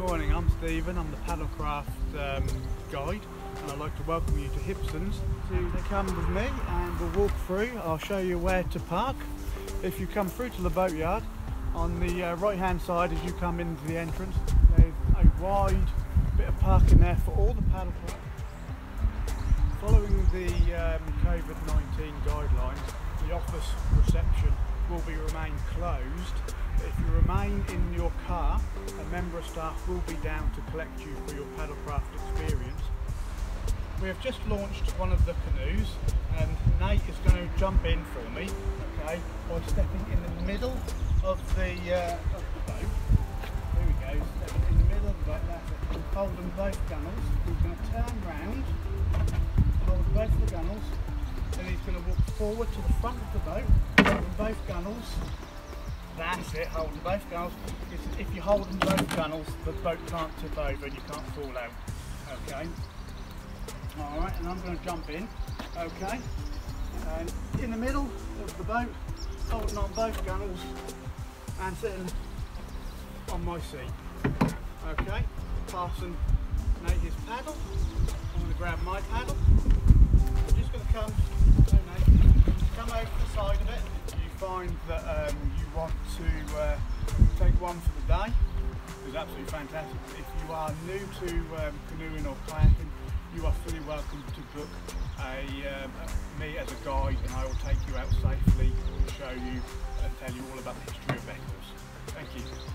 morning, I'm Stephen, I'm the paddlecraft guide, and I'd like to welcome you to Hippersons. To come with me and we'll walk through. I'll show you where to park. If you come through to the boatyard, on the right hand side as you come into the entrance, there's a wide bit of parking there for all the paddlecraft. Following the COVID-19 guidelines, the office reception will remain closed. If you remain in your car, a member of staff will be down to collect you for your paddlecraft experience. We have just launched one of the canoes and Nate is going to jump in for me, okay, by stepping in the middle of the boat. Here we go, stepping in the middle of the boat, that's it. Holding both gunnels. He's going to turn round, hold both the gunnels, then he's going to walk forward to the front of the boat, holding both gunnels. That's it, holding both gunnels. If you're holding both gunnels, the boat can't tip over and you can't fall out. Okay. Alright, and I'm going to jump in. Okay. And in the middle of the boat, holding on both gunnels and sitting on my seat. Okay. Passing Nate his paddle. I'm going to grab my paddle. I'm just going to come over the side of it. You find that you want to take one for the day. It's absolutely fantastic. If you are new to canoeing or kayaking, you are fully welcome to book me as a guide, and I will take you out safely and show you and tell you all about the history of vessels. Thank you.